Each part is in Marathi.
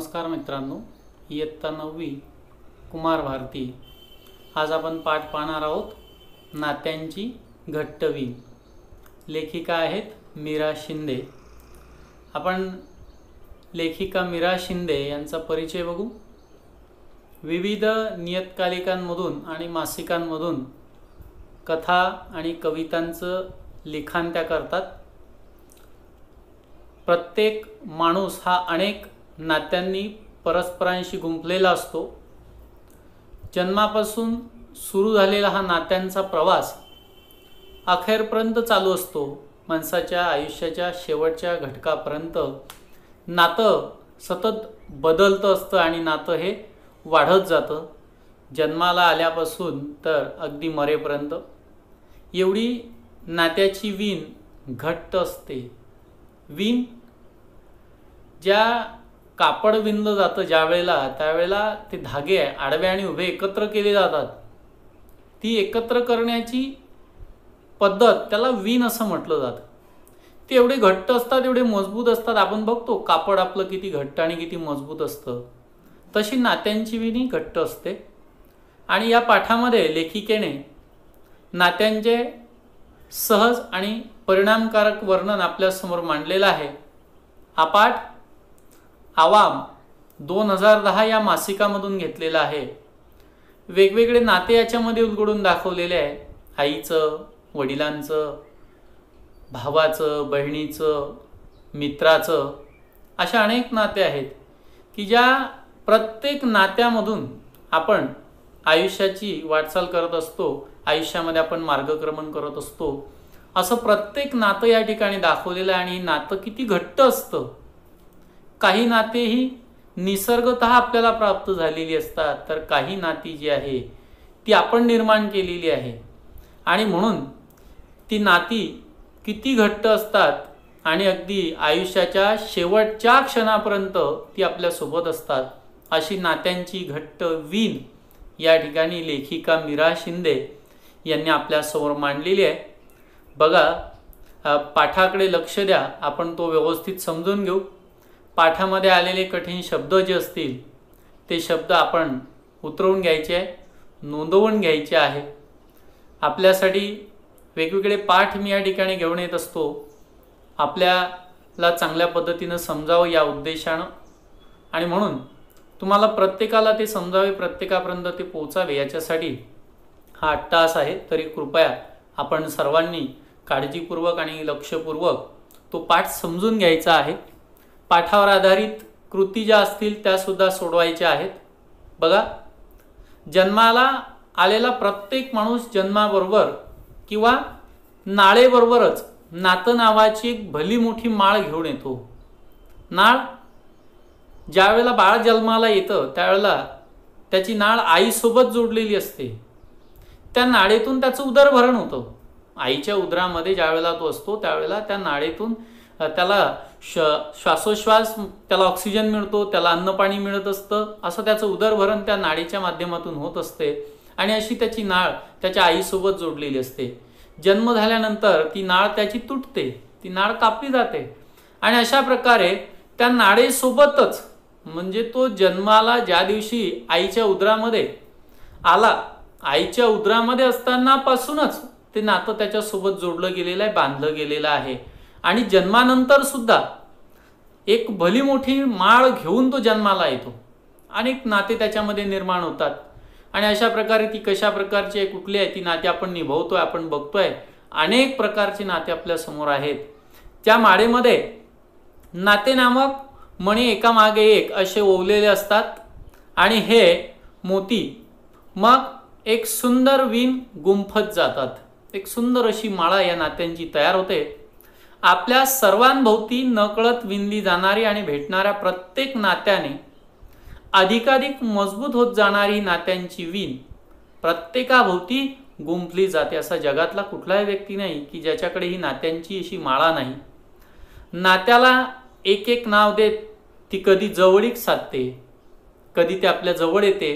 नमस्कार मित्रांनो, इयत्ता 9वी कुमार भारती। आज आपण पाठ पाहणार आहोत नात्यांची घट्ट वीण। लेखिका आहेत मीरा शिंदे। आपण लेखिका मीरा शिंदे यांचा परिचय बघू। विविध नियतकालिकांमधून आणि मासिकांमधून कथा आणि कवितांचं लिखाण त्या करतात। प्रत्येक माणूस हा अनेक नात्यांनी परस्परांशी गुंफलेला असतो। जन्मापासून सुरू झालेला हा नात्यांचा प्रवास अखेरपर्यंत चालू असतो। माणसाच्या आयुष्याच्या शेवटच्या घटकापर्यंत नातं सतत बदलतं असतं आणि नातं हे वाढत जातं, जन्माला आल्यापासून तर अगदी मरेपर्यंत। एवढी नात्याची वीण घट्ट असते। वीण ज्या कापड विणलं जातं त्यावेळेला ते धागे आडवे आणि उभे एकत्र केले जातात। ती एकत्र करण्याची पद्धत त्याला वीण असं म्हटलं जातं। ते एवढे घट्ट असतात, एवढे मजबूत असतात। आपण बघतो कापड आपलं किती घट्ट आणि किती मजबूत असतं, तशी नात्यांची वीण ही घट्ट असते। आणि या पाठामध्ये लेखिकेने नात्यांचे सहज आणि परिणामकारक वर्णन आपल्यासमोर मांडलेलं आहे। हा पाठ आवाम 2010 या मासिकामधून घेतलेला आहे। वेगवेगळे नाते याच्यामध्ये उलगडून दाखवलेले आहे। आईचं, वडिलांचं, भावाचं, बहिणीचं, मित्राचं, अशा अनेक नाते आहेत की ज्या प्रत्येक नात्यामधून आपण आयुष्याची वाटचाल करत असतो, आयुष्यामध्ये आपण मार्गक्रमण करत असतो। असं प्रत्येक नातं या ठिकाणी दाखवलेलं आहे। आणि नातं किती घट्ट असतं। काही नाते ही निसर्गतः आपल्याला प्राप्त झालेली असतात, तर काही नाती जी आहे ती आपण निर्माण केलेली आहे। आणि म्हणून ती नाती किती घट्ट असतात आणि अगदी आयुष्याच्या शेवटच्या क्षणापर्यंत ती आपल्यासोबत असतात। अशी नात्यांची घट्ट वीण या ठिकाणी लेखिका मीरा शिंदे यांनी आपल्यासमोर मांडलेली आहे। बघा, पाठाकडे लक्ष द्या, आपण तो व्यवस्थित समजून घेऊ। पाठामध्ये आलेले कठीण शब्द जे असतील ते शब्द आपण उतरवून घ्यायचे आहे, नोंदवून घ्यायचे आहे। आपल्यासाठी वेगवेगळे पाठ मी या ठिकाणी घेऊन येत असतो, आपल्याला चांगल्या पद्धतीनं समजावं या उद्देशानं। आणि म्हणून तुम्हाला प्रत्येकाला ते समजावे, प्रत्येकापर्यंत ते पोहोचावे, याच्यासाठी हा 8 तास आहे। तरी कृपया आपण सर्वांनी काळजीपूर्वक आणि लक्षपूर्वक तो पाठ समजून घ्यायचा आहे। पाठावर आधारित कृती ज्या असतील त्यासुद्धा सोडवायच्या आहेत। बघा, जन्माला आलेला प्रत्येक माणूस जन्माबरोबर किंवा नाळेबरोबरच नातं नावाची एक भली मोठी माळ घेऊन येतो। नाळ ज्यावेळेला बाळ जन्माला येतं त्यावेळेला त्याची नाळ आईसोबत जोडलेली असते। त्या नाळेतून त्याचं उदरभरण होतं। आईच्या उदरामध्ये ज्यावेळेला तो असतो त्यावेळेला त्या नाळेतून त्याला श्वासोश्वास, त्याला ऑक्सिजन मिळतो, त्याला अन्नपाणी मिळत असतं। असं त्याचं उदरभरण त्या नाळेच्या माध्यमातून होत असते। आणि अशी त्याची नाळ त्याच्या आईसोबत जोडलेली असते। जन्म झाल्यानंतर ती नाळ त्याची तुटते, ती नाळ कापली जाते। आणि अशा प्रकारे त्या नाळेसोबतच, म्हणजे तो जन्माला ज्या दिवशी आईच्या उदरामध्ये आला, आईच्या उदरामध्ये असतानापासूनच ते नातं त्याच्यासोबत जोडलं गेलेलं आहे, बांधलं गेलेलं आहे। आणि जन्मानंतर सुद्धा एक भली मोठी माळ घेऊन तो जन्माला येतो। अनेक नाते त्याच्यामध्ये निर्माण होतात। आणि अशा प्रकारे ती कशा प्रकारची आहे, कुठली आहे, ती नाते आपण निभवतोय, आपण बघतोय। अनेक प्रकारचे नाते आपल्या समोर आहेत। त्या माळेमध्ये नाते नामक मणी एकामागे एक असे ओवलेले असतात। आणि हे मोती मग एक सुंदर वीण गुंफत जातात। एक सुंदर अशी माळा या नात्यांची तयार होते। आपल्या सर्वांभोवती नकळत विणली जाणारी आणि भेटणाऱ्या प्रत्येक नात्याने अधिकाधिक मजबूत होत जाणारी नात्यांची वीण प्रत्येकाभोवती गुंफली जाते। असा जगातला कुठलाही व्यक्ती नाही की ज्याच्याकडे ही नात्यांची अशी माळा नाही। नात्याला एक एक नाव देत ती कधी जवळीक साधते, कधी ती आपल्या जवळ येते,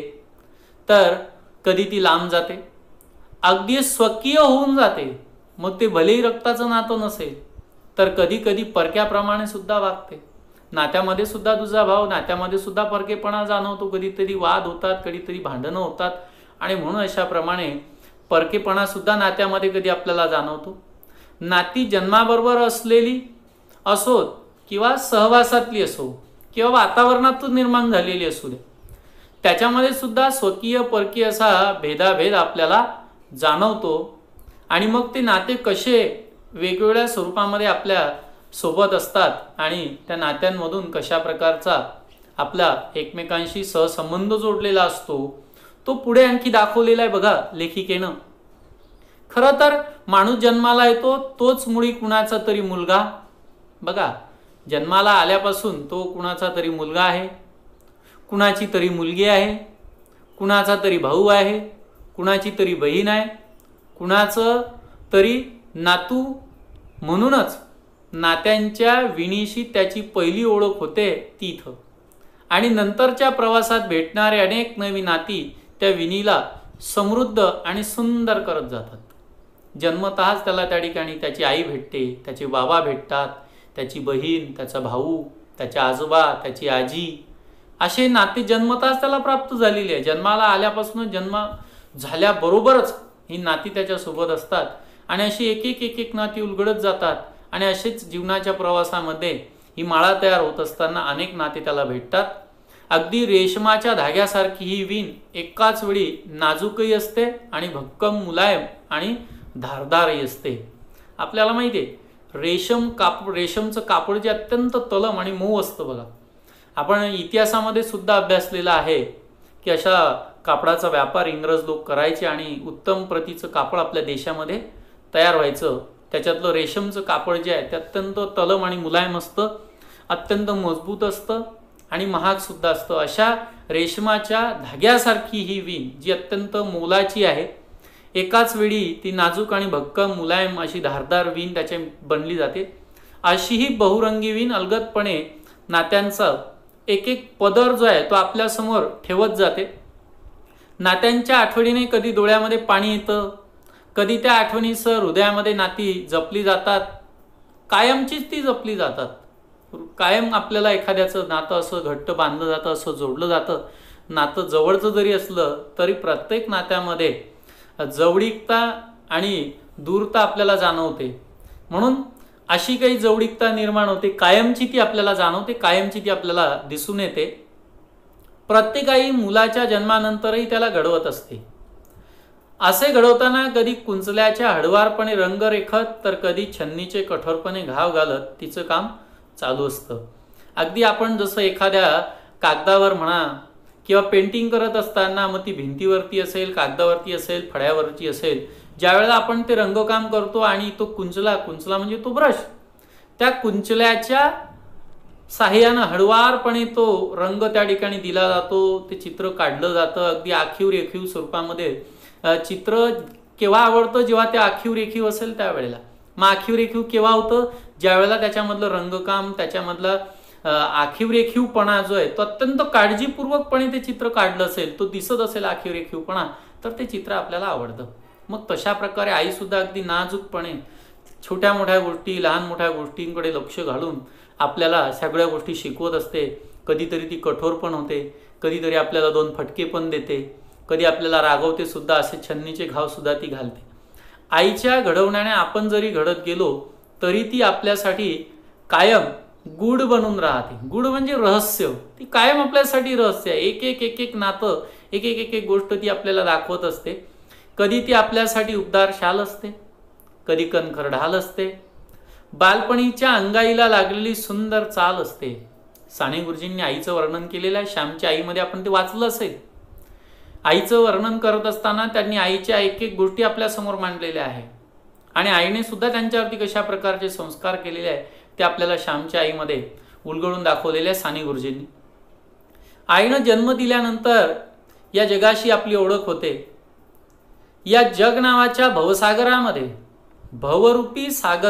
तर कधी ती लांब जाते, अगदी स्वकीय होऊन जाते। मग ते भलेही रक्ताचं नातं नसेल तर कधी कधी परक्याप्रमाणे सुद्धा वागते। नात्यामध्ये सुद्धा दुजाभाव, नात्यामध्ये सुद्धा परकेपणा जाणवतो, कधीतरी वाद होतात, कधीतरी भांडणं होतात आणि म्हणून अशाप्रमाणे परकेपणा सुद्धा नात्यामध्ये कधी आपल्याला जाणवतो. नाती जन्माबरोबर असलेली असोत किंवा सहवासातली असो किंवा वातावरणातून निर्माण झालेली असू दे, त्याच्यामध्ये सुद्धा स्वकीय परकीय असा भेदाभेद आपल्याला जाणवतो. आणि मग ते नाते कसे वेगवेगळ्या स्वरूपामध्ये आपल्या सोबत असतात आणि त्या नात्यांमधून कशा प्रकारचा आपला एकमेकांशी सहसंबंध जोडलेला असतो, तो पुढे आणखी दाखवलेला आहे बघा लेखिकेनं. खरं तर माणूस जन्माला येतो तोच मुळी कुणाचा तरी मुलगा. बघा, जन्माला आल्यापासून तो कुणाचा तरी मुलगा आहे, कुणाची तरी मुलगी आहे, कुणाचा तरी भाऊ आहे, कुणाची तरी बहीण आहे, कुणाचं तरी नातू. म्हणूनच नात्यांच्या विणीशी त्याची पहिली ओळख होते ती इथं. आणि नंतरच्या प्रवासात भेटणारे अनेक नवी नाती त्या विणीला समृद्ध आणि सुंदर करत जातात. जन्मतःच त्याला त्या ठिकाणी त्याची आई भेटते, त्याचे बाबा भेटतात, त्याची बहीण, त्याचा भाऊ, त्याचे आजोबा, त्याची आजी, असे नाते जन्मतःच त्याला प्राप्त झालेले आहे. जन्माला आल्यापासून जन्म झाल्याबरोबरच ही नाती त्याच्यासोबत असतात आणि अशी एक एक एक एक नाती उलगडत जातात. आणि असेच जीवनाच्या प्रवासामध्ये ही माळा तयार होत असताना अनेक नाते त्याला भेटतात. अगदी रेशमाच्या धाग्यासारखी ही वीण एकाच वेळी नाजूकही असते आणि भक्कम मुलायम आणि धारदारही असते. आपल्याला माहिती आहे रेशमचं कापड जे अत्यंत तलम आणि मऊ असतं बघा. आपण इतिहासामध्ये सुद्धा अभ्यासलेला आहे की अशा कापडाचा व्यापार इंग्रज लोक करायचे आणि उत्तम प्रतीचं कापड आपल्या देशामध्ये तयार व्हायचं. त्याच्यातलं रेशमचं कापड जे आहे ते अत्यंत तलम आणि मुलायम असतं, अत्यंत मजबूत असतं आणि महाग सुद्धा असतं. अशा रेशमाच्या धाग्यासारखी ही वीण जी अत्यंत मोलाची आहे, एकाच वेळी ती नाजूक आणि भक्कम मुलायम अशी धारदार वीण त्याच्या बनली जाते. अशी ही बहुरंगी वीण अलगदपणे नात्यांचा एक एक पदर जो आहे तो आपल्यासमोर ठेवत जाते. नात्यांच्या आठवणीने कधी डोळ्यामध्ये पाणी येतं, कधी त्या आठवणीसह हृदयामध्ये नाती जपली जातात, कायमचीच ती जपली जातात. कायम आपल्याला एखाद्याचं नातं असं घट्ट बांधलं जातं, असं जोडलं जातं. नातं जवळचं जरी असलं तरी प्रत्येक नात्यामध्ये जवळीकता आणि दूरता आपल्याला जाणवते. म्हणून अशी काही जवळीकता निर्माण होते, कायमची ती आपल्याला जाणवते, कायमची ती आपल्याला दिसून येते. प्रत्येक आई मुलाच्या जन्मानंतरही त्याला घडवत असते. असे घडवताना कधी कुंचल्याच्या हळवारपणे रंग रेखत तर कधी छन्नीचे कठोरपणे घाव घालत तिचं काम चालू असतं. अगदी आपण जसं एखाद्या कागदावर म्हणा किंवा पेंटिंग करत असताना मग ती भिंतीवरती असेल, कागदावरती असेल, फळ्यावरती असेल, ज्यावेळेला आपण ते रंगकाम करतो आणि तो कुंचला म्हणजे तो ब्रश, त्या कुंचल्याच्या साह्यानं हळवारपणे तो रंग त्या ठिकाणी दिला जातो, ते चित्र काढलं जातं. अगदी आखीव रेखीव स्वरूपामध्ये चित्र केव्हा आवडतं, जेव्हा ते आखीव रेखीव असेल त्यावेळेला. मग आखीव रेखीव केव्हा होतं, ज्यावेळेला त्याच्यामधलं रंगकाम, त्याच्यामधला आखीव रेखीवपणा जो आहे तो अत्यंत काळजीपूर्वकपणे ते चित्र काढलं असेल, तो दिसत असेल आखीव रेखीवपणा, तर ते चित्र आपल्याला आवडतं. मग तशा प्रकारे आई सुद्धा अगदी नाजूकपणे छोट्या मोठ्या गोष्टी, लहान मोठ्या गोष्टींकडे लक्ष घालून आपल्याला सगळ्या गोष्टी शिकवत असते. कधीतरी ती कठोर पण होते, कधीतरी आपल्याला दोन फटके पण देते, कधी आपल्याला रागवते सुद्धा, असे छन्नीचे घाव सुद्धा ती घालते. आईच्या घडवण्याने आपण जरी घडत गेलो तरी ती आपल्यासाठी कायम गूढ बनून राहते. गूढ म्हणजे रहस्य, ती कायम आपल्यासाठी रहस्य आहे. एक एक एक एक नातं, एक एक एक एक गोष्ट ती आपल्याला दाखवत असते. कधी ती आपल्यासाठी उबदार शाल असते, कधी कणखर ढाल असते, बालपणीच्या अंगाईला लागलेली सुंदर चाल असते. साने गुरुजींनी आईचं वर्णन केलेलं आहे. श्यामच्या आईमध्ये आपण ते वाचलं असेल. आईचं वर्णन करत असताना त्यांनी आईच्या एक एक गोष्टी आपल्यासमोर मांडलेल्या आहे आणि आईने सुद्धा त्यांच्यावरती कशा प्रकारचे संस्कार केलेले आहे ते आपल्याला श्यामच्या आईमध्ये उलगडून दाखवलेले आहे साने गुरुजींनी. आईनं जन्म दिल्यानंतर या जगाशी आपली ओळख होते. या जग नावाच्या भवसागरामध्ये भवरूपी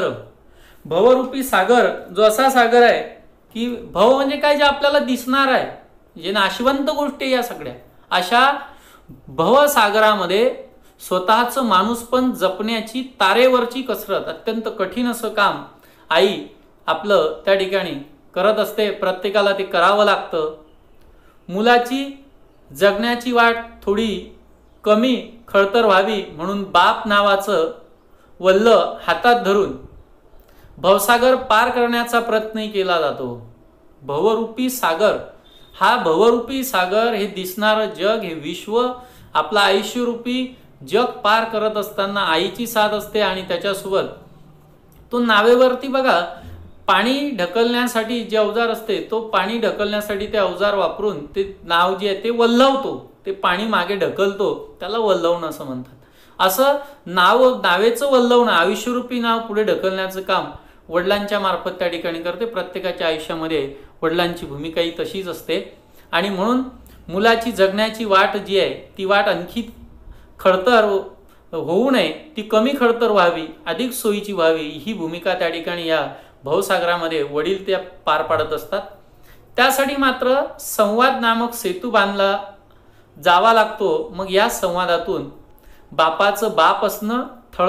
सागर जो असा सागर आहे की भव म्हणजे काय, जे आपल्याला दिसणार आहे, जे नाशवंत गोष्टी या सगळ्या, अशा भवसागरामध्ये स्वतःचं माणूसपण जपण्याची तारेवरची कसरत, अत्यंत कठीण असं काम आई आपलं त्या ठिकाणी करत असते, प्रत्येकाला ते करावं लागतं. मुलाची जगण्याची वाट थोडी कमी खळतर व्हावी म्हणून बाप नावाचं वल्ल हातात धरून भवसागर पार करण्याचा प्रयत्न केला जातो. भवरूपी सागर, हा भवरूपी सागर, हे दिसणारं जग, हे विश्व, आपलं आयुष्यरूपी जग पार करत असताना आईची साथ असते आणि त्याच्यासोबत तो नावेवरती बघा पाणी ढकलण्यासाठी जे अवजार असते, तो पाणी ढकलण्यासाठी ते अवजार वापरून ते नाव जे आहे ते वल्हवतो, ते पाणी मागे ढकलतो, त्याला वल्हवणं असं म्हणतात. असं नावेचं वल्हवणं, आयुष्यरूपी नाव पुढे ढकलण्याचं काम वडिलांच्या मार्फत त्या ठिकाणी करते. प्रत्येकाच्या आयुष्यामध्ये वडिलांची भूमिका ही तशीच असते. आणि म्हणून मुलाची जगण्याची वाट जी आहे ती वाट आणखी खडतर होऊ नये, ती कमी खडतर व्हावी, अधिक सोयीची व्हावी, ही भूमिका त्या ठिकाणी या भवसागरामध्ये वडील त्या पार पाडत असतात. त्यासाठी मात्र संवाद नामक सेतू बांधला जावा लागतो. मग या संवादातून बापाचं बाप असणं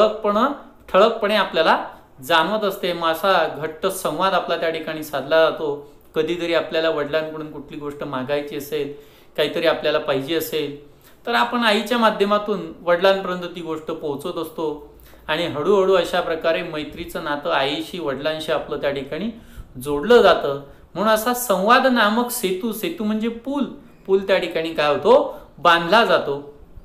ठळकपणे आपल्याला जाणवत असते. मग असा घट्ट संवाद आपला त्या ठिकाणी साधला जातो. कधीतरी आपल्याला वडिलांकडून कुठली गोष्ट मागायची असेल, काहीतरी आपल्याला पाहिजे असेल, तर आपण आईच्या माध्यमातून वडिलांपर्यंत ती गोष्ट पोहोचवत असतो. आणि हळूहळू अशा प्रकारे मैत्रीचं नातं आईशी वडिलांशी आपलं त्या ठिकाणी जोडलं जातं. म्हणून असा संवाद नामक सेतू म्हणजे पूल त्या ठिकाणी काय होतो, बांधला जातो.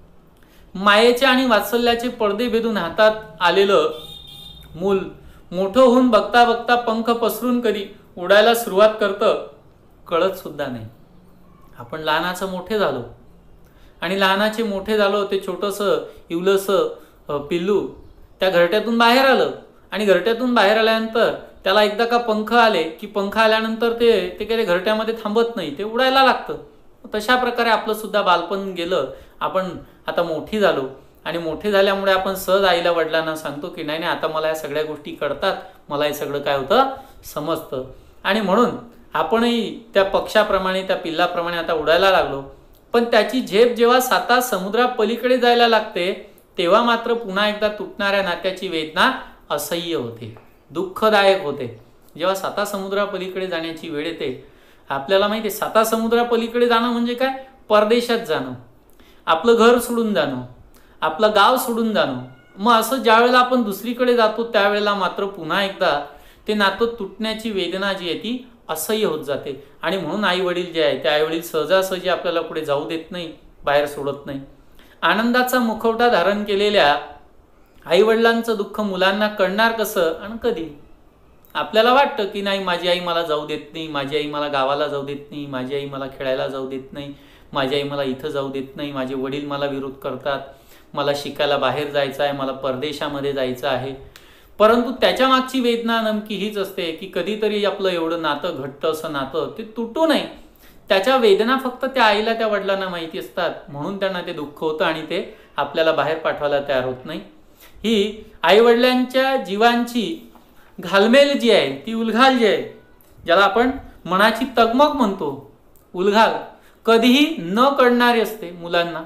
मायेचे आणि वात्सल्याचे पडदे भेदून हातात आलेलं मूल मोठं होऊन बघता बघता पंख पसरून कधी उडायला सुरुवात करतं, कळत सुद्धा नाही. आपण लहानाचं मोठे झालो आणि लहानाचे मोठे झालो, ते छोटंसं इवलंसं पिल्लू त्या घरट्यातून बाहेर आलं आणि घरट्यातून बाहेर आल्यानंतर त्याला एकदा का पंख आले की पंख आल्यानंतर ते काही घरट्यामध्ये थांबत नाही, ते उडायला लागतं. तशा प्रकारे आपलं सुद्धा बालपण गेलं. आपण आता मोठी झालो आणि मोठे झाल्यामुळे आपण सहज आईला वडिलांना सांगतो की नाही आता मला या सगळ्या गोष्टी कळतात, मला हे सगळं काय होतं समजतं. आणि म्हणून आपणही त्या पक्षाप्रमाणे, त्या पिल्लाप्रमाणे आता उडायला लागलो. पण त्याची झेप जेव्हा साता समुद्रापलीकडे जायला लागते, तेव्हा मात्र पुन्हा एकदा तुटणाऱ्या नात्याची वेदना असह्य होते, दुःखदायक होते. जेव्हा साता समुद्रापलीकडे जाण्याची वेळ येते, आपल्याला माहिती आहे साता समुद्रापलीकडे जाणं म्हणजे काय, परदेशात जाणं, आपलं घर सोडून जाणं, आपलं गाव सोडून जाणं. मग असं ज्या वेळेला आपण दुसरीकडे जातो त्यावेळेला मात्र पुन्हा एकदा ते नातं तुटण्याची वेदना जी आहे ती असह्य होत जाते. आणि म्हणून आई वडील जे आहे ते आई वडील सहजासहजी आपल्याला पुढे जाऊ देत नाही, बाहेर सोडत नाही. आनंदाचा मुखवटा धारण केलेल्या आई वडिलांचं दुःख मुलांना कळणार कसं आणि कधी. आपल्याला वाटतं की नाही माझी आई मला जाऊ देत नाही, माझी आई मला गावाला जाऊ देत नाही, माझी आई मला खेळायला जाऊ देत नाही, माझी आई मला इथं जाऊ देत नाही, माझे वडील मला विरोध करतात, मला शिकायला बाहेर जायचं आहे, मला परदेशामध्ये जायचं आहे. परंतु त्याच्या मागची वेदना नेमकी हीच असते की कधीतरी आपलं एवढं नातं घट्ट असं नातं ते तुटू नये. त्याच्या वेदना फक्त त्या आईला त्या वडिलांना माहिती असतात, म्हणून त्यांना ते दुःख होतं आणि ते आपल्याला बाहेर पाठवायला तयार होत नाही. ही आईवडिलांच्या जीवांची घालमेल जी आहे, ती उलघाल जी आहे, ज्याला आपण मनाची तगमग म्हणतो, उलघाल कधीही न कळणारी असते मुलांना.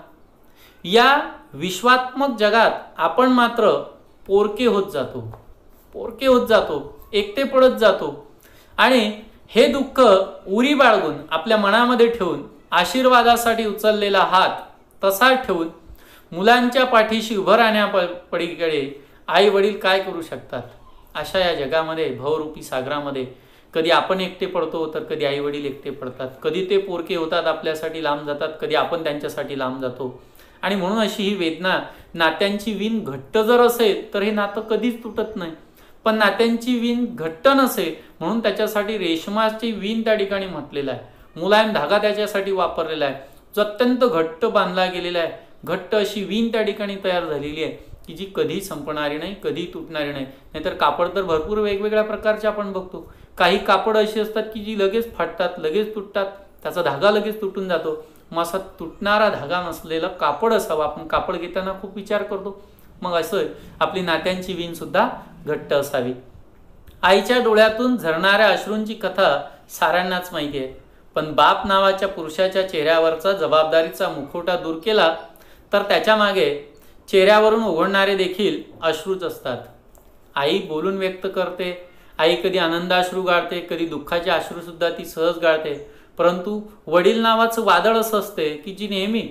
या विश्वात्मक जगात आपण मात्र पोरके होत जातो, एकटे पडत जातो. आणि हे दुःख उरी बाळगून आपल्या मनामध्ये ठेवून आशीर्वादासाठी उचललेला हात तसाच ठेवून मुलांच्या पाठीशी उभं राहण्यापलीकडे आई वडील काय करू शकतात. अशा या जगामध्ये, भवरूपी सागरामध्ये कधी आपण एकटे पडतो तर कधी आई वडील एकटे पडतात, कधी ते पोरके होतात आपल्यासाठी लांब जातात, कधी आपण त्यांच्यासाठी लांब जातो. आणि म्हणून अशी ही वेदना, नात्यांची विण घट्ट जर असेल तर हे नातं कधीच तुटत नाही. पण नात्यांची विण घट्ट नसेल म्हणून त्याच्यासाठी रेशमाची विण त्या ठिकाणी म्हटलेला आहे, मुलायम धागा त्याच्यासाठी वापरलेला आहे, जो अत्यंत घट्ट बांधला गेलेला आहे. घट्ट अशी विण त्या ठिकाणी तयार झालेली आहे की जी कधी संपणारी नाही, कधी तुटणारी नाही. नाहीतर कापड तर भरपूर वेगवेगळ्या प्रकारचे आपण बघतो. काही कापड अशी असतात की जी लगेच फाटतात, लगेच तुटतात, त्याचा धागा लगेच तुटून जातो. मग असा तुटणारा धागा नसलेला कापड असावा. आपण कापड घेताना खूप विचार करतो. मग असं आपली नात्यांची विण सुद्धा घट्ट असावी. आईच्या डोळ्यातून झरणाऱ्या अश्रूंची कथा साऱ्यांनाच माहिती आहे. पण बाप नावाच्या पुरुषाच्या चेहऱ्यावरचा जबाबदारीचा मुखवटा दूर केला तर त्याच्या मागे चेहऱ्यावरून ओघळणारे देखील अश्रूच असतात. आई बोलून व्यक्त करते, आई कधी आनंदाश्रू गाळते, कधी दुःखाचे अश्रू सुद्धा ती सहज गाळते, परंतु वडील नावाचं वादळ असं असते की जी नेहमी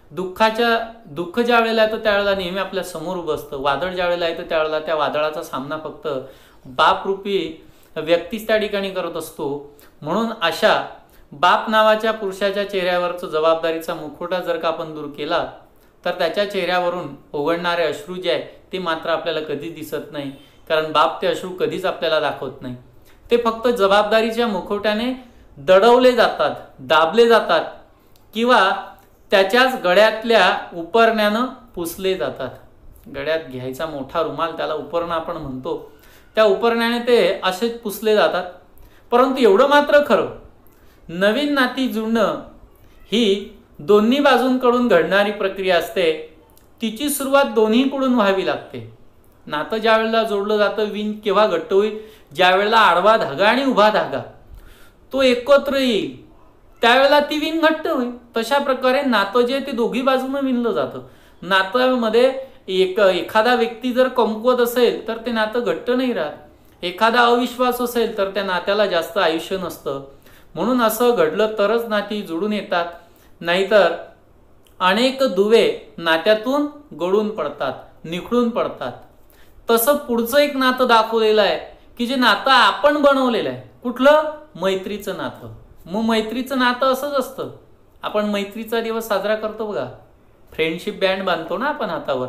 दुःख ज्या वेळेला येतं त्यावेळेला नेहमी आपल्या समोर उभं असतं. वादळ ज्या वेळेला येतं त्यावेळेला त्या वादळाचा सामना फक्त बापरूपी व्यक्तीच त्या ठिकाणी करत असतो. म्हणून अशा बाप नावाच्या पुरुषाच्या चेहऱ्यावरचं जबाबदारीचा मुखवटा जर का आपण दूर केला तर त्याच्या चेहऱ्यावरून ओघळणारे अश्रू जे आहे ते मात्र आपल्याला कधीच दिसत नाही, कारण बाप ते अश्रू कधीच आपल्याला दाखवत नाही. ते फक्त जबाबदारीच्या मुखवट्याने दडवले जातात, दाबले जातात किंवा त्याच्याच गळ्यातल्या उपरण्यानं पुसले जातात. गळ्यात घ्यायचा मोठा रुमाल, त्याला उपरणं आपण म्हणतो, त्या उपरण्याने ते असेच पुसले जातात. परंतु एवढं मात्र खरं, नवीन नाती जुळणं ही दोन्ही बाजूंकडून घडणारी प्रक्रिया असते. तिची सुरुवात दोन्हीकडून व्हावी लागते. नातं ज्या वेळेला जोडलं जातं, विण केव्हा घट्ट होईल, ज्या वेळेला आडवा धागा आणि उभा धागा तो एकत्र येईल त्यावेळेला ती विण घट्ट होईल. तशा प्रकारे नातं जे ते दोघी बाजूनं विणलं जातं. नात्यामध्ये एखादा व्यक्ती जर कमकुवत असेल तर ते नातं घट्ट नाही राहत. एखादा अविश्वास असेल तर त्या नात्याला जास्त आयुष्य नसतं. म्हणून असं घडलं तरच नाती जुळून येतात, नाहीतर अनेक दुवे नात्यातून गळून पडतात, निखळून पडतात. तसं पुढचं एक नातं दाखवलेलं आहे की जे नातं आपण बनवलेलं आहे. कुठलं? मैत्रीचं नातं. मग मैत्रीचं नातं असंच असतं. आपण मैत्रीचा दिवस साजरा करतो बघा, फ्रेंडशिप बँड बांधतो ना आपण हातावर.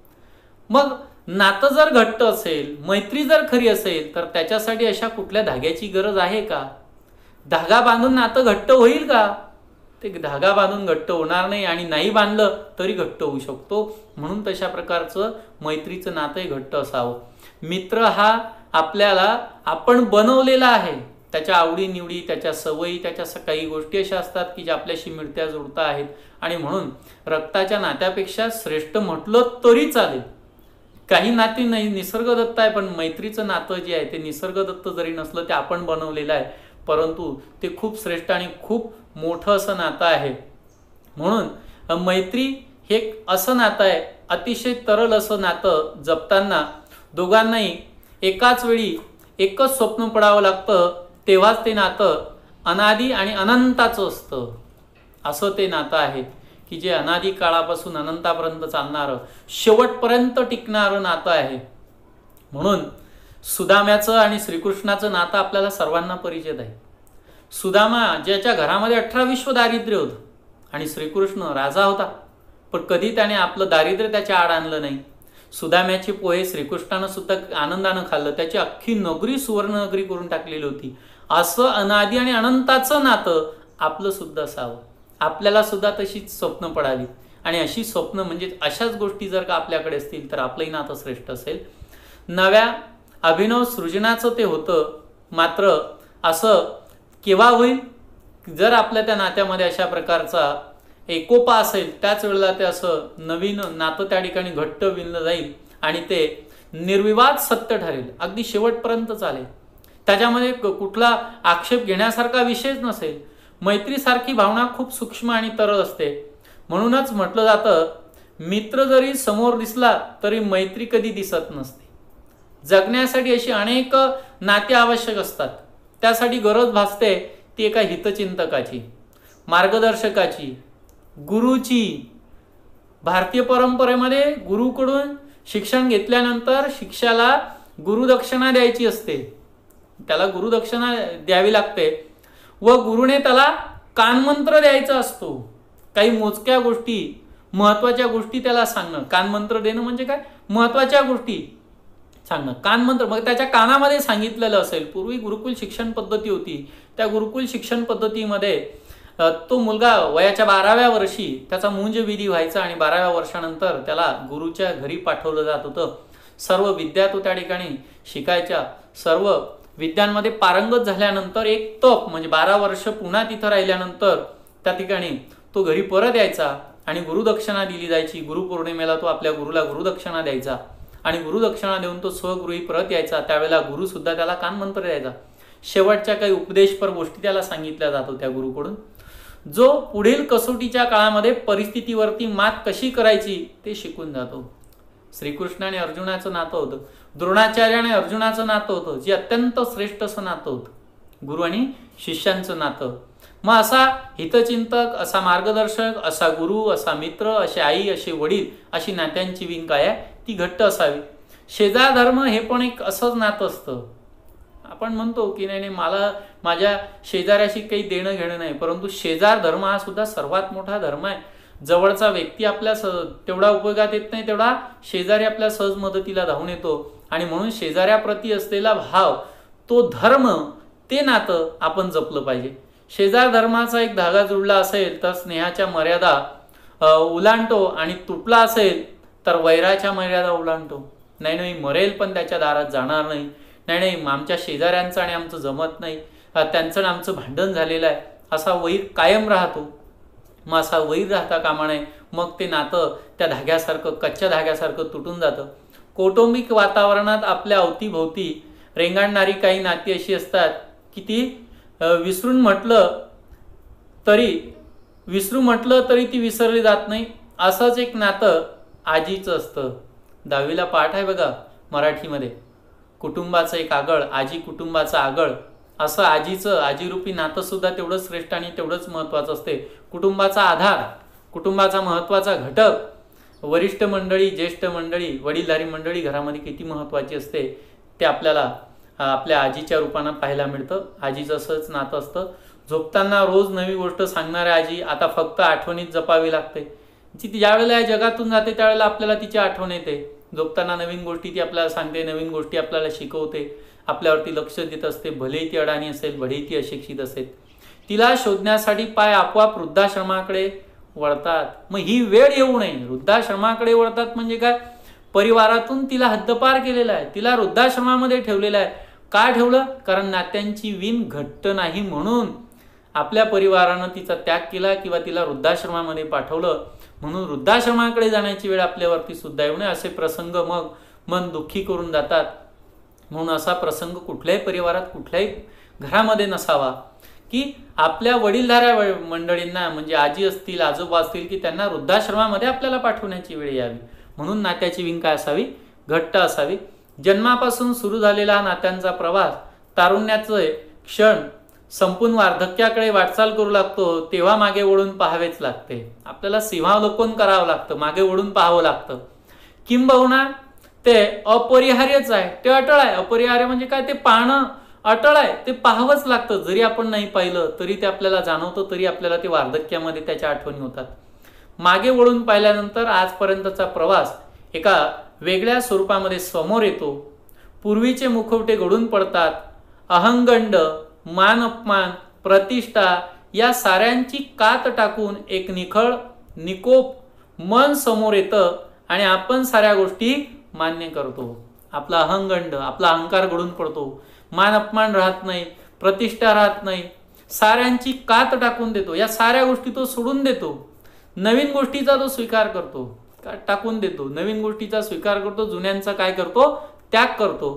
मग नातं जर घट्ट असेल, मैत्री जर खरी असेल तर त्याच्यासाठी अशा कुठल्या धाग्याची गरज आहे का? धागा बांधून नातं घट्ट होईल का? ते धागा बांधून घट्ट होणार नाही, आणि नाही बांधलं तरी घट्ट होऊ शकतो. म्हणून तशा प्रकारचं मैत्रीचं नातंही घट्ट असावं. मित्र हा आपल्याला आपण बनवलेला आहे. त्याच्या आवडीनिवडी, त्याच्या सवयी, त्याच्या काही गोष्टी अशा असतात की ज्या आपल्याशी मिळत्या जुळता आहेत, आणि म्हणून रक्ताच्या नात्यापेक्षा श्रेष्ठ म्हटलं तरी चालेल. काही नाती नाही निसर्गदत्त आहे, पण मैत्रीचं नातं जे आहे ते निसर्गदत्त जरी नसलं ते आपण बनवलेलं आहे, परंतु ते खूप श्रेष्ठ आणि खूप मोठं असं नातं आहे. म्हणून मैत्री हे असं नातं आहे, अतिशय तरल असं नातं. जपताना दोघांनाही एकाच वेळी एकच स्वप्न पडावं लागतं, तेव्हाच ते नातं अनादी आणि अनंताचं असतं. असं ते नातं आहे की जे अनादी काळापासून अनंतापर्यंत चालणारं, शेवटपर्यंत टिकणारं नातं आहे. म्हणून सुदाम्याचं आणि श्रीकृष्णाचं नातं आपल्याला सर्वांना परिचित आहे. सुदामा ज्याच्या घरामध्ये 18 विश्व दारिद्र्य होतं, आणि श्रीकृष्ण राजा होता, पण कधी त्याने आपलं दारिद्र्य त्याच्या आड आणलं नाही. सुदाम्याची पोहे श्रीकृष्णानं सुद्धा आनंदानं खाल्लं. त्याची अख्खी नगरी सुवर्ण नगरी करून टाकलेली होती. असं अनादी आणि अनंताचं नातं आपलं सुद्धा असावं. आपल्याला सुद्धा तशीच स्वप्न पडावी, आणि अशी स्वप्न म्हणजे अशाच गोष्टी जर का आपल्याकडे असतील तर आपलंही नातं श्रेष्ठ असेल. नव्या अभिनव सृजनाचं ते होतं. मात्र असं केव्हा होईल? जर आपल्या त्या नात्यामध्ये अशा प्रकारचा एकोपा असेल, त्याच वेळेला ते असं नवीन नातं त्या ठिकाणी घट्ट विणलं जाईल आणि ते निर्विवाद सत्य ठरेल, अगदी शेवटपर्यंत चालेल. त्याच्यामध्ये कुठला आक्षेप घेण्यासारखा विषयच नसेल. मैत्रीसारखी भावना खूप सूक्ष्म आणि तरळ असते. म्हणूनच म्हटलं जातं, मित्र जरी समोर दिसला तरी मैत्री कधी दिसत नसते. जगण्यासाठी अशी अनेक नाती आवश्यक असतात. त्यासाठी गरज भासते ती एका हितचिंतकाची, मार्गदर्शकाची, गुरुची. भारतीय परंपरेमध्ये गुरुकडून शिक्षण घेतल्यानंतर शिष्याला गुरुदक्षिणा द्यायची असते. त्याला गुरुदक्षिणा द्यावी लागते व गुरुने त्याला कानमंत्र द्यायचा असतो. काही मोजक्या गोष्टी, महत्वाच्या गोष्टी त्याला सांगणं. कानमंत्र देणं म्हणजे काय? महत्वाच्या गोष्टी सांगणं. कानमंत्र मग त्याच्या कानामध्ये सांगितलेलं असेल. पूर्वी गुरुकुल शिक्षण पद्धती होती. त्या गुरुकुल शिक्षण पद्धतीमध्ये तो मुलगा वयाच्या 12व्या वर्षी त्याचा मुंज विधी व्हायचा आणि 12व्या वर्षानंतर त्याला गुरुच्या घरी पाठवलं जात होतं. सर्व विद्या तो त्या ठिकाणी शिकायच्या. सर्व विद्यांमध्ये पारंगत झाल्यानंतर एक तप म्हणजे 12 वर्ष पुन्हा तिथं राहिल्यानंतर त्या ठिकाणी तो घरी परत यायचा आणि गुरुदक्षिणा दिली जायची. गुरुपौर्णिमेला तो आपल्या गुरुला गुरुदक्षिणा द्यायचा आणि गुरुदक्षिणा देऊन तो स्वगृही परत यायचा. त्यावेळेला गुरु सुद्धा त्याला कानमंत्र द्यायचा. शेवटच्या काही उपदेशपर गोष्टी त्याला सांगितल्या जात होत्या गुरुकडून, जो पुढील कसोटीच्या काळामध्ये परिस्थितीवरती मात कशी करायची ते शिकून जातो. श्रीकृष्ण आणि अर्जुनाचं नातं होतं, द्रोणाचार्य आणि अर्जुनाचं नातं होतं, जे अत्यंत श्रेष्ठ असं नातं होतं, गुरु आणि शिष्यांचं नातं. मग असा हितचिंतक, असा मार्गदर्शक, असा गुरु, असा मित्र, असे आई, असे वडील, अशी नात्यांची विंग काय आहे ती घट्ट असावी. शेजार धर्म हे पण एक असंच नातं असतं. आपण म्हणतो की नाही मला माझ्या शेजाऱ्याशी काही देणं घेणं नाही, परंतु शेजार धर्म हा सुद्धा सर्वात मोठा धर्म आहे. जवळचा व्यक्ती आपल्या तेवढा उपयोगात येत नाही तेवढा शेजारी आपल्या सहज मदतीला धावून येतो. आणि म्हणून शेजाऱ्याप्रती असलेला भाव, तो धर्म, ते नातं आपण जपलं पाहिजे. शेजार धर्माचा एक धागा जुळला असेल तर स्नेहाच्या मर्यादा ओलांडतो, आणि तुटला असेल तर वैराच्या मर्यादा ओलांडतो. नाही मरेल पण त्याच्या दारात जाणार नाही, नाही आमच्या शेजाऱ्यांचं आणि आमचं जमत नाही, त्यांचं आणि आमचं भांडण झालेलं आहे, असा वैर कायम राहतो. मग असा वैर राहता कामा नये. मग ते नातं त्या धाग्यासारखं, कच्च्या धाग्यासारखं तुटून जातं. कौटुंबिक वातावरणात आपल्या अवतीभोवती रेंगाळणारी काही नाती अशी असतात की ती विसरू म्हटलं तरी ती विसरली जात नाही. असंच एक नातं आजीचं असतं. 10वीला पाठ आहे बघा मराठीमध्ये, कुटुंबाचं एक आगळ, आजी कुटुंबाचं आगळ. असं आजीरूपी नातं सुद्धा तेवढंच श्रेष्ठ आणि तेवढंच महत्त्वाचं असते. कुटुंबाचा आधार, कुटुंबाचा महत्त्वाचा घटक, वरिष्ठ मंडळी, ज्येष्ठ मंडळी, वडीलधारी मंडळी घरामध्ये किती महत्त्वाची असते ते आपल्याला आपल्या आजीच्या रूपानं पाहायला मिळतं. आजीचं असंच नातं असतं. झोपताना रोज नवी गोष्ट सांगणाऱ्या आजी आता फक्त आठवणीत जपावी लागते. ती ज्यावेळेला या जगातून जाते त्यावेळेला आपल्याला तिची आठवण येते. झोपताना नवीन गोष्टी ती आपल्याला सांगते, नवीन गोष्टी आपल्याला शिकवते, आपल्यावरती लक्ष देत असते. भलेही ती अडाणी असेल, भलेही ती अशिक्षित असेल. तिला शोधण्यासाठी पाय आपोआप वृद्धाश्रमाकडे वळतात. मग ही वेळ येऊ नये. वृद्धाश्रमाकडे वळतात म्हणजे काय, परिवारातून तिला हद्दपार केलेला आहे, तिला वृद्धाश्रमामध्ये ठेवलेलं आहे. का ठेवलं? कारण नात्यांची विण घट्ट नाही म्हणून आपल्या परिवारानं तिचा त्याग केला किंवा तिला वृद्धाश्रमामध्ये पाठवलं. म्हणून वृद्धाश्रमाकडे जाण्याची वेळ आपल्यावरती सुद्धा येऊ नये. असे प्रसंग मग मन दुःखी करून जातात. म्हणून असा प्रसंग कुठल्याही परिवारात, कुठल्याही घरामध्ये नसावा की आपल्या वडीलधाऱ्या मंडळींना, म्हणजे आजी असतील, आजोबा असतील, की त्यांना वृद्धाश्रमामध्ये आपल्याला पाठवण्याची वेळ यावी. म्हणून नात्याची विंग काय असावी, घट्ट असावी. जन्मापासून सुरू झालेला नात्यांचा प्रवास तारुण्याचे क्षण संपून वार्धक्याकडे वाटचाल करू लागतो तेव्हा मागे वळून पाहावेच लागते. आपल्याला सिंहावलोकन करावं लागतं, मागे वळून पाहावं लागतं. किंबहुना ते अपरिहार्यच आहे, ते अटळ आहे. अपरिहार्य म्हणजे काय, ते पाहणं अटळ आहे, ते पाहावंच लागतं. जरी आपण नाही पाहिलं तरी ते आपल्याला जाणवतं, तरी आपल्याला ते वार्धक्यामध्ये त्याच्या आठवणी होतात. मागे वळून पाहिल्यानंतर आजपर्यंतचा प्रवास एका वेगळ्या स्वरूपामध्ये समोर येतो. पूर्वीचे मुखवटे गळून पडतात. अहंगंड, मान अपमान, प्रतिष्ठा या साऱ्यांची कात टाकून एक निकोप मन समोर येतं आणि आपण साऱ्या गोष्टी मान्य करतो. आपला अहंगंड, आपला अहंकार गळून पडतो. मान अपमान राहत नाही, प्रतिष्ठा राहत नाही, साऱ्यांची कात टाकून देतो. या साऱ्या गोष्टी तो सोडून देतो. नवीन गोष्टीचा तो स्वीकार करतो, टाकून देतो. नवीन गोष्टीचा स्वीकार करतो, जुन्यांचा काय करतो, त्याग करतो.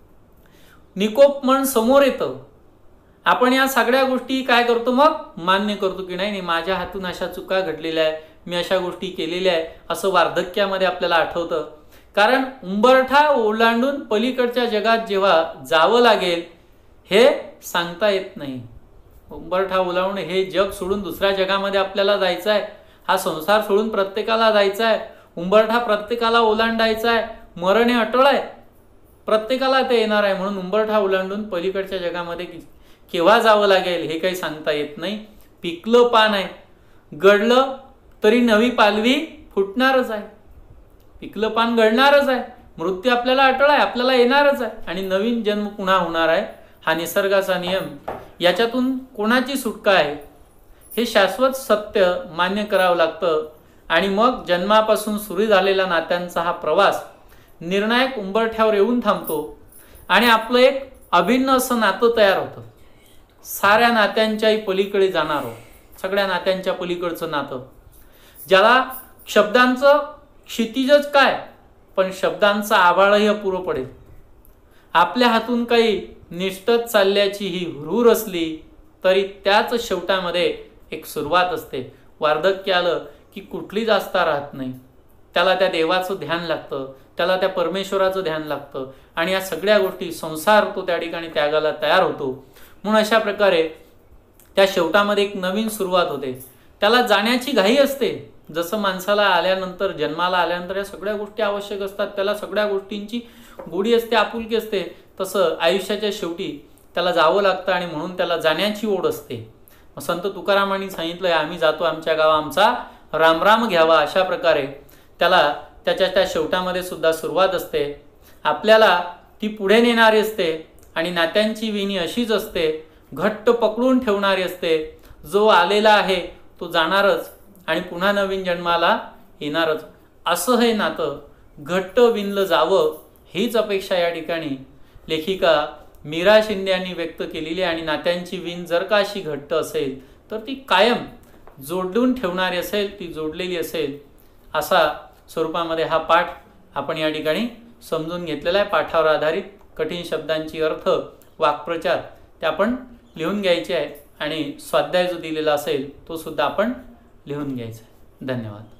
निकोप मन समोर येतं. आपण या सगळ्या गोष्टी काय करतो, मग मान्य करतो की नाही माझ्या हातून अशा चुका घडलेल्या आहे, मी अशा गोष्टी केलेल्या आहे, असं वार्धक्यामध्ये आपल्याला आठवतं. कारण उंबरठा ओलांडून पलीकडच्या जगात जेव्हा जावं लागेल हे सांगता येत नाही. उंबरठा ओलांडून हे जग सोडून दुसऱ्या जगामध्ये आपल्याला जायचं आहे. हा संसार सोडून प्रत्येकाला जायचा आहे. उंबरठा प्रत्येकाला ओलांडायचा आहे. मरण हे अटळ आहे, प्रत्येकाला ते येणार आहे. म्हणून उंबरठा ओलांडून पलीकडच्या जगामध्ये केव्हा जावं लागेल हे काही सांगता येत नाही. पिकलं पान आहे, गळलं तरी नवी पालवी फुटणारच आहे. पिकलं पान गळणारच आहे. मृत्यू आपल्याला अटळ आहे, आपल्याला येणारच आहे आणि नवीन जन्म पुन्हा होणार आहे. हा निसर्गाचा नियम. याच्यातून कोणाची सुटका आहे हे शाश्वत सत्य मान्य करावं लागतं. आणि मग जन्मापासून सुरू झालेला नात्यांचा हा प्रवास निर्णायक उंबरठ्यावर येऊन थांबतो आणि आपलं एक अभिन्न असं नातं तयार होतं. साऱ्या नात्यांच्याही पलीकडे जाणारं, सगळ्या नात्यांच्या पलीकडचं नातं, ज्याला शब्दांचं क्षितिजच काय पण शब्दांचा आभाळही अपुरं पडेल. आपल्या हातून काही निष्ठत चालल्याची ही हुरहुर असली तरी त्याच शेवटामध्ये एक सुरुवात असते. वार्धक्य आलं की कुठलीच आस्था राहत नाही. त्याला त्या देवाचं ध्यान लागतं, त्याला त्या परमेश्वराचं ध्यान लागतं आणि या सगळ्या गोष्टी संसार तो त्या ठिकाणी त्यागाला तयार होतो. म्हणून अशा प्रकारे त्या शेवटामध्ये एक नवीन सुरुवात होते. त्याला जाण्याची घाई असते. जसं माणसाला आल्यानंतर, जन्माला आल्यानंतर या सगळ्या गोष्टी आवश्यक असतात, त्याला सगळ्या गोष्टींची गोडी असते, आपुलकी असते, तसं आयुष्याच्या शेवटी त्याला जावं लागतं आणि म्हणून त्याला जाण्याची ओढ असते. संत तुकारामांनी सांगितलंय, आम्ही जातो आमच्या गावा आमचा रामराम घ्यावा. अशा प्रकारे त्याला त्याच्या त्या शेवटामध्ये सुद्धा सुरुवात असते. आपल्याला ती पुढे नेणारी असते आणि नात्यांची विणी अशीच असते, घट्ट पकडून ठेवणारी असते. जो आलेला आहे तो जाणारच आणि पुन्हा नवीन जन्माला येणारच. असं हे नातं घट्ट विणलं जावं हीच अपेक्षा या ठिकाणी लेखिका मीरा शिंदे यांनी व्यक्त केलेली आहे. आणि नात्यांची विण जर का अशी घट्ट असेल तर ती कायम जोडून ठेवणारी असेल, ती जोडलेली असेल, असा स्वरूपामध्ये हा पाठ आपण या ठिकाणी समजून घेतलेला आहे. पाठावर आधारित कठीण शब्दांची अर्थ, वाक्प्रचार ते आपण लिहून घ्यायचे आहे आणि स्वाध्याय जो दिलेला असेल तो सुद्धा आपण लिहून घ्यायचा आहे. धन्यवाद.